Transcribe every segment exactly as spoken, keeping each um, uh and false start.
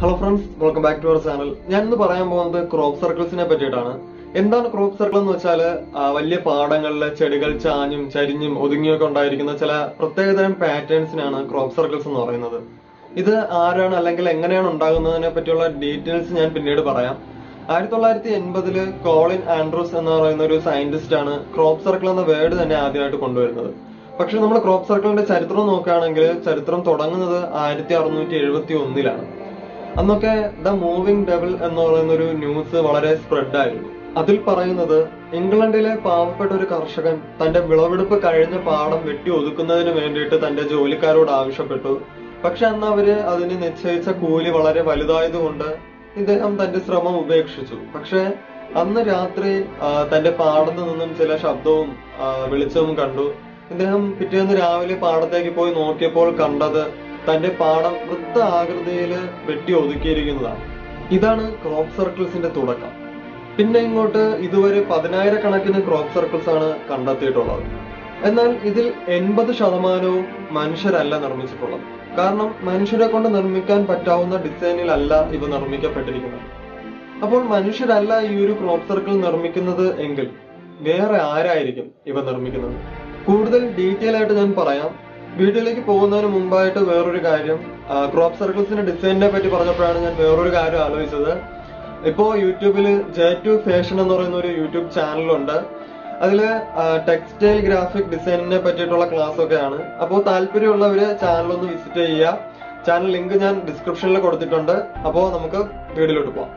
Hello friends, welcome back to our channel. ഞാൻ ഇന്ന് പറയാൻ പോകുന്നത് ക്രോപ്പ് സർക്കിൾസിനെ പറ്റിയിട്ടാണ്. എന്താണ് ക്രോപ്പ് സർക്കിൾ എന്ന് വെച്ചാൽ വലിയ പാടങ്ങളിലെ ചെടികൾ ചാഞ്ഞും ചരിഞ്ഞും ഒതുങ്ങിയൊക്കെ ഉണ്ടായിരിക്കുന്ന ചില പ്രത്യേകതരം പാറ്റേൺസിനാണ് ക്രോപ്പ് സർക്കിൾസ് എന്ന് പറയുന്നത്. ഇത് ആരാണ് അല്ലെങ്കിൽ എങ്ങനെയാണ് ഉണ്ടാകുന്നതിനെ പറ്റിയുള്ള ഡീറ്റെയിൽസ് ഞാൻ പിന്നീട് പറയാം. ആയിരത്തി തൊള്ളായിരത്തി എൺപതില് കോളിൻ ആൻഡ്രൂസ് എന്ന് പറയുന്ന ഒരു സയന്റിസ്റ്റ് ആണ് ക്രോപ്പ് സർക്കിൾ എന്ന വേർഡ് തന്നെ ആദ്യമായിട്ട് കൊണ്ടുവരുന്നത്. പക്ഷെ നമ്മൾ ക്രോപ്പ് സർക്കിളിന്റെ ചരിത്രം നോക്കുകയാണെങ്കിൽ ചരിത്രം തുടങ്ങുന്നത് ആയിരത്തി അറുന്നൂറ്റി എഴുപത്തി ഒന്നിലാണ്. അന്നൊക്കെ ദ മൂവിംഗ് ഡെവിൾ എന്ന് പറയുന്ന ഒരു ന്യൂസ് വളരെ സ്പ്രെഡ് ആയിരുന്നു. അതിൽ പറയുന്നത് ഇംഗ്ലണ്ടിലെ പാവപ്പെട്ട ഒരു കർഷകൻ തന്റെ വിളവെടുപ്പ് കഴിഞ്ഞ പാടം വെട്ടി ഒതുക്കുന്നതിന് വേണ്ടിയിട്ട് തന്റെ ജോലിക്കാരോട് ആവശ്യപ്പെട്ടു. പക്ഷെ അന്ന് അവര് അതിന് നിശ്ചയിച്ച കൂലി വളരെ വലുതായതുകൊണ്ട് ഇദ്ദേഹം തന്റെ ശ്രമം ഉപേക്ഷിച്ചു. പക്ഷെ അന്ന് രാത്രി തന്റെ പാടത്ത് നിന്നും ചില ശബ്ദവും വെളിച്ചവും കണ്ടു. ഇദ്ദേഹം പിറ്റേന്ന് രാവിലെ പാടത്തേക്ക് പോയി നോക്കിയപ്പോൾ കണ്ടത് തന്റെ പാടം വൃത്ത ആകൃതിയിൽ വെട്ടി ഒതുക്കിയിരിക്കുന്നതാണ്. ഇതാണ് ക്രോപ്പ് സർക്കിൾസിന്റെ തുടക്കം. പിന്നെ ഇങ്ങോട്ട് ഇതുവരെ പതിനായിരക്കണക്കിന് ക്രോപ്പ് സർക്കിൾസ് ആണ് കണ്ടെത്തിയിട്ടുള്ളത്. എന്നാൽ ഇതിൽ എൺപത് ശതമാനവും മനുഷ്യരല്ല നിർമ്മിച്ചിട്ടുള്ളത്. കാരണം മനുഷ്യരെ കൊണ്ട് നിർമ്മിക്കാൻ പറ്റാവുന്ന ഡിസൈനിലല്ല ഇവ നിർമ്മിക്കപ്പെട്ടിരിക്കുന്നത്. അപ്പോൾ മനുഷ്യരല്ല ഈ ഒരു ക്രോപ്പ് സർക്കിൾ നിർമ്മിക്കുന്നത് എങ്കിൽ വേറെ ആരായിരിക്കും ഇവ നിർമ്മിക്കുന്നത്? കൂടുതൽ ഡീറ്റെയിൽ ആയിട്ട് ഞാൻ പറയാം. വീഡിയോയിലേക്ക് പോകുന്നതിന് മുമ്പായിട്ട് വേറൊരു കാര്യം, ക്രോപ്പ് സർക്കിൾസിന്റെ ഡിസൈനിനെ പറ്റി പറഞ്ഞപ്പോഴാണ് ഞാൻ വേറൊരു കാര്യം ആലോചിച്ചത്. ഇപ്പോ യൂട്യൂബില് ജെ ടു ഫാഷൻ എന്ന് പറയുന്ന ഒരു യൂട്യൂബ് ചാനലുണ്ട്. അതില് ടെക്സ്റ്റൈൽ ഗ്രാഫിക് ഡിസൈനിനെ പറ്റിയിട്ടുള്ള ക്ലാസ് ഒക്കെയാണ്. അപ്പോൾ താല്പര്യമുള്ളവര് ചാനൽ ഒന്ന് വിസിറ്റ് ചെയ്യുക. ചാനൽ ലിങ്ക് ഞാൻ ഡിസ്ക്രിപ്ഷനിൽ കൊടുത്തിട്ടുണ്ട്. അപ്പോൾ നമുക്ക് വീഡിയോയിലോട്ട് പോവാം.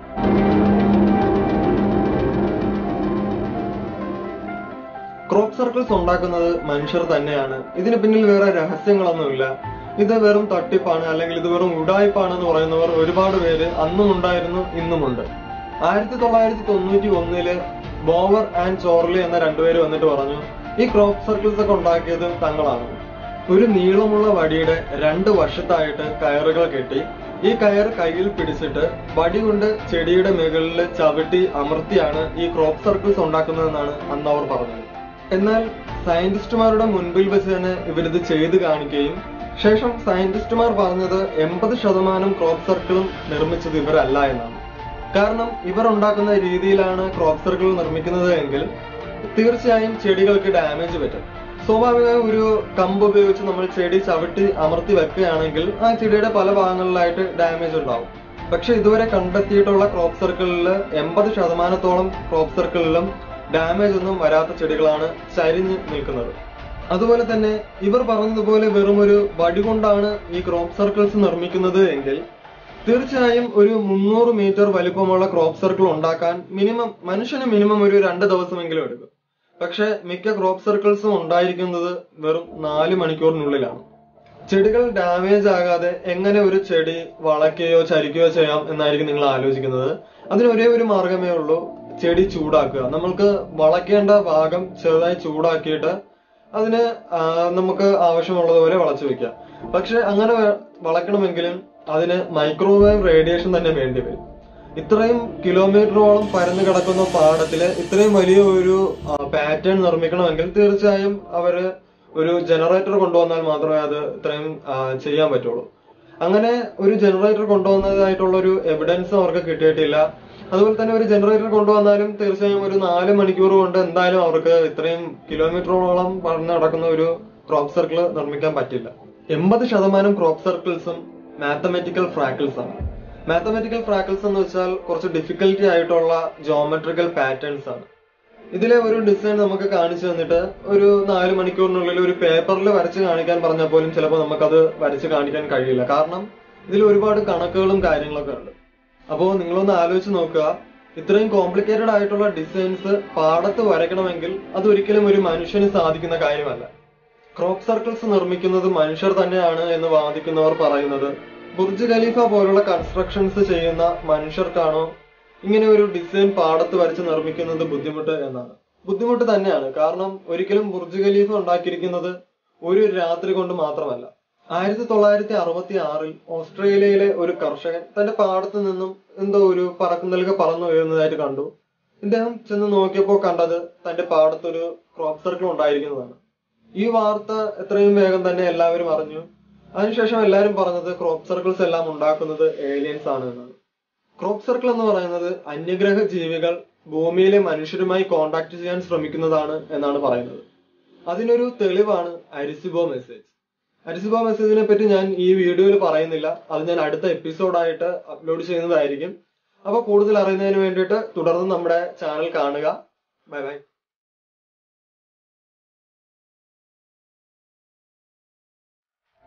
ക്രോപ്പ് സർക്കിൾസ് ഉണ്ടാക്കുന്നത് മനുഷ്യർ തന്നെയാണ്. ഇതിന് പിന്നിൽ വേറെ രഹസ്യങ്ങളൊന്നുമില്ല. ഇത് വെറും തട്ടിപ്പാണ് അല്ലെങ്കിൽ ഇത് വെറും ഉഡായിപ്പാണെന്ന് പറയുന്നവർ ഒരുപാട് പേര് അന്നും ഉണ്ടായിരുന്നു, ഇന്നുമുണ്ട്. ആയിരത്തി തൊള്ളായിരത്തി തൊണ്ണൂറ്റി ഒന്നില് ബോവർ ആൻഡ് ചോർലി എന്ന രണ്ടുപേര് വന്നിട്ട് പറഞ്ഞു ഈ ക്രോപ്പ് സർക്കിൾസ് ഒക്കെ ഉണ്ടാക്കിയത് തങ്ങളാണ്. ഒരു നീളമുള്ള വടിയുടെ രണ്ട് വശത്തായിട്ട് കയറുകൾ കെട്ടി ഈ കയർ കയ്യിൽ പിടിച്ചിട്ട് വടി കൊണ്ട് ചെടിയുടെ മുകളിൽ ചവിട്ടി അമർത്തിയാണ് ഈ ക്രോപ്പ് സർക്കിൾസ് ഉണ്ടാക്കുന്നതെന്നാണ് അന്ന് അവർ പറഞ്ഞത്. എന്നാൽ സയന്റിസ്റ്റുമാരുടെ മുൻപിൽ വെച്ച് തന്നെ ഇവരിത് ചെയ്ത് കാണിക്കുകയും ശേഷം സയന്റിസ്റ്റുമാർ പറഞ്ഞത് എൺപത് ശതമാനം ക്രോപ്പ് സർക്കിളും നിർമ്മിച്ചത് ഇവരല്ല എന്നാണ്. കാരണം ഇവർ ഉണ്ടാക്കുന്ന രീതിയിലാണ് ക്രോപ്പ് സർക്കിൾ നിർമ്മിക്കുന്നത് എങ്കിൽ തീർച്ചയായും ചെടികൾക്ക് ഡാമേജ് പറ്റും. സ്വാഭാവികമായും ഒരു കമ്പ് ഉപയോഗിച്ച് നമ്മൾ ചെടി ചവിട്ടി അമർത്തി വെക്കുകയാണെങ്കിൽ ആ ചെടിയുടെ പല ഭാഗങ്ങളിലായിട്ട് ഡാമേജ് ഉണ്ടാവും. പക്ഷെ ഇതുവരെ കണ്ടെത്തിയിട്ടുള്ള ക്രോപ്പ് സർക്കിളിൽ എൺപത് ശതമാനത്തോളം ക്രോപ്പ് സർക്കിളിലും ഡാമേജ് ഒന്നും വരാത്ത ചെടികളാണ് ചരിഞ്ഞ് നിൽക്കുന്നത്. അതുപോലെ തന്നെ ഇവർ പറഞ്ഞതുപോലെ വെറും ഒരു വടി കൊണ്ടാണ് ഈ ക്രോപ്പ് സർക്കിൾസ് നിർമ്മിക്കുന്നത് എങ്കിൽ തീർച്ചയായും ഒരു മുന്നൂറ് മീറ്റർ വലിപ്പമുള്ള ക്രോപ്പ് സർക്കിൾ ഉണ്ടാക്കാൻ മിനിമം മനുഷ്യന് മിനിമം ഒരു രണ്ട് ദിവസമെങ്കിലും എടുക്കും. പക്ഷെ മിക്ക ക്രോപ്പ് സർക്കിൾസും ഉണ്ടായിരിക്കുന്നത് വെറും നാല് മണിക്കൂറിനുള്ളിലാണ്. ചെടികൾ ഡാമേജ് ആകാതെ എങ്ങനെ ഒരു ചെടി വളയ്ക്കുകയോ ചരിക്കുകയോ ചെയ്യാം എന്നായിരിക്കും നിങ്ങൾ ആലോചിക്കുന്നത്. അതിന് ഒരേ ഒരു മാർഗമേ ഉള്ളൂ, ചെടി ചൂടാക്കുക. നമ്മൾക്ക് വളയ്ക്കേണ്ട ഭാഗം ചെറുതായി ചൂടാക്കിയിട്ട് അതിന് നമുക്ക് ആവശ്യമുള്ളതുപോലെ വളച്ചു വെക്കാം. പക്ഷെ അങ്ങനെ വളയ്ക്കണമെങ്കിലും അതിന് മൈക്രോവേവ് റേഡിയേഷൻ തന്നെ വേണ്ടി വരും. ഇത്രയും കിലോമീറ്ററോളം പരന്നു കിടക്കുന്ന പാടത്തില് ഇത്രയും വലിയ ഒരു പാറ്റേൺ നിർമ്മിക്കണമെങ്കിൽ തീർച്ചയായും അവര് ഒരു ജനറേറ്റർ കൊണ്ടുവന്നാൽ മാത്രമേ അത് ഇത്രയും ചെയ്യാൻ പറ്റുള്ളൂ. അങ്ങനെ ഒരു ജനറേറ്റർ കൊണ്ടുവന്നതായിട്ടുള്ള ഒരു എവിഡൻസ് അവർക്ക് കിട്ടിയിട്ടില്ല. അതുപോലെ തന്നെ ഒരു ജനറേറ്റർ കൊണ്ടുവന്നാലും തീർച്ചയായും ഒരു നാല് മണിക്കൂർ കൊണ്ട് എന്തായാലും അവർക്ക് ഇത്രയും കിലോമീറ്ററോളം പറന്ന് നടക്കുന്ന ഒരു ക്രോപ്പ് സർക്കിൾ നിർമ്മിക്കാൻ പറ്റില്ല. എൺപത് ശതമാനം ക്രോപ്പ് സർക്കിൾസും മാത്തമാറ്റിക്കൽ ഫ്രാക്കിൾസ് ആണ്. മാത്തമാറ്റിക്കൽ ഫ്രാക്കിൾസ് എന്ന് വെച്ചാൽ കുറച്ച് ഡിഫിക്കൽറ്റി ആയിട്ടുള്ള ജോമെട്രിക്കൽ പാറ്റേൺസ് ആണ്. ഇതിലെ ഒരു ഡിസൈൻ നമുക്ക് കാണിച്ചു തന്നിട്ട് ഒരു നാല് മണിക്കൂറിനുള്ളിൽ ഒരു പേപ്പറിൽ വരച്ച് കാണിക്കാൻ പറഞ്ഞാൽ പോലും ചിലപ്പോൾ നമുക്കത് വരച്ച് കാണിക്കാൻ കഴിയില്ല. കാരണം ഇതിൽ ഒരുപാട് കണക്കുകളും കാര്യങ്ങളൊക്കെ ഉണ്ട്. അപ്പോൾ നിങ്ങളൊന്ന് ആലോചിച്ച് നോക്കുക, ഇത്രയും കോംപ്ലിക്കേറ്റഡ് ആയിട്ടുള്ള ഡിസൈൻസ് പാടത്ത് വരയ്ക്കണമെങ്കിൽ അത് ഒരിക്കലും ഒരു മനുഷ്യന് സാധിക്കുന്ന കാര്യമല്ല. ക്രോപ്പ് സർക്കിൾസ് നിർമ്മിക്കുന്നത് മനുഷ്യർ തന്നെയാണ് എന്ന് വാദിക്കുന്നവർ പറയുന്നത് ബുർജ് ഖലീഫ പോലുള്ള കൺസ്ട്രക്ഷൻസ് ചെയ്യുന്ന മനുഷ്യർക്കാണോ ഇങ്ങനെ ഒരു ഡിസൈൻ പാടത്ത് വരച്ച് നിർമ്മിക്കുന്നത് ബുദ്ധിമുട്ട് എന്നാണ്. ബുദ്ധിമുട്ട് തന്നെയാണ്. കാരണം ഒരിക്കലും ബുർജ് ഖലീഫ ഉണ്ടാക്കിയിരിക്കുന്നത് ഒരു രാത്രി കൊണ്ട് മാത്രമല്ല. ആയിരത്തി തൊള്ളായിരത്തി അറുപത്തി ആറിൽ ഓസ്ട്രേലിയയിലെ ഒരു കർഷകൻ തന്റെ പാടത്ത് നിന്നും എന്തോ ഒരു പറക്കുന്നൽക്ക് പറന്നു വീഴുന്നതായിട്ട് കണ്ടു. ഇദ്ദേഹം ചെന്ന് നോക്കിയപ്പോൾ കണ്ടത് തന്റെ പാടത്തൊരു ക്രോപ്പ് സർക്കിൾ ഉണ്ടായിരിക്കുന്നതാണ്. ഈ വാർത്ത എത്രയും വേഗം തന്നെ എല്ലാവരും അറിഞ്ഞു. അതിനുശേഷം എല്ലാവരും പറഞ്ഞത് ക്രോപ്പ് സർക്കിൾസ് എല്ലാം ഉണ്ടാക്കുന്നത് ഏലിയൻസ് ആണ് എന്നാണ്. ക്രോപ്പ് സർക്കിൾ എന്ന് പറയുന്നത് അന്യഗ്രഹ ജീവികൾ ഭൂമിയിലെ മനുഷ്യരുമായി കോണ്ടാക്ട് ചെയ്യാൻ ശ്രമിക്കുന്നതാണ് എന്നാണ് പറയുന്നത്. അതിനൊരു തെളിവാണ് അരിസിബോ മെസ്സേജ്. അരിസിബോ മെസ്സേജിനെ പറ്റി ഞാൻ ഈ വീഡിയോയിൽ പറയുന്നില്ല, അത് ഞാൻ അടുത്ത എപ്പിസോഡായിട്ട് അപ്ലോഡ് ചെയ്യുന്നതായിരിക്കും. അപ്പൊ കൂടുതൽ അറിയുന്നതിന് വേണ്ടിയിട്ട് തുടർന്ന് നമ്മുടെ ചാനൽ കാണുക. Bye by.